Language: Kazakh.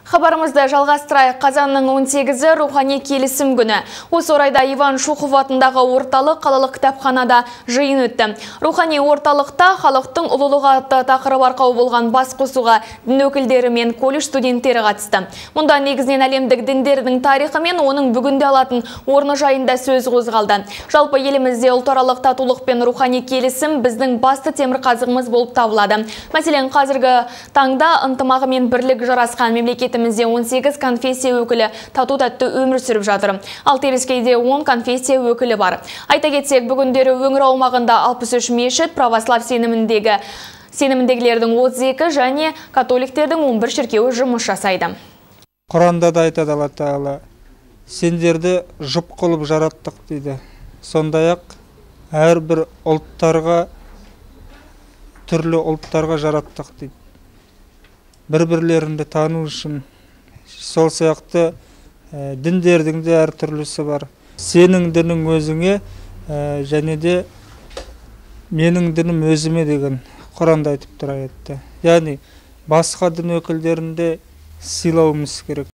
Хабарымызды жалғастырайық. Қазанның 18-і рухани келісім күні. Осы орайда Иван Шухов атындағы орталық қалалық кітапханада жиын өтті. Рухани орталықта халықтың ұлылығы атты тақырып арқау болған бас қосуға дін өкілдері мен колледж студенттері қатысты. Мұнда негізінен әлемдік діндердің тарихы мен оның бүгінде алатын орны жайында сөз қозғалды. Жалпы елімізде ұлтаралық татулық пен рухани келісім біздің басты темірқазығымыз болып табылады. Мәселен, қазіргі таңда ынтымағы мен бірлік жарасқан мемлекетімізде 18 конфессия өкілі тату-тәтті өмір сүріп жатыр. Ал Теріскейде 10 конфессия өкілі бар. Айта кетсек, бүгіндері өңір аумағында 63 мешіт, православ сеніміндегілердің 32 және католиктердің 11 шіркеуі жұмыс жасайды. Құранда да айтады Алла Тағала, сендерді жұп қылып жараттық дейді. Сондай-ақ әрбір ұлттарға, түрлі ұлттарға жараттық дейді. Бір-бірлерінде тану үшін. Сол сияқты діндердің де әр түрлісі бар. Сенің дінің өзіңе және де менің дінім өзіме деген Құранда айтып тұр аятта. Яғни басқа дін өкілдерінде сыйлауымыз керек.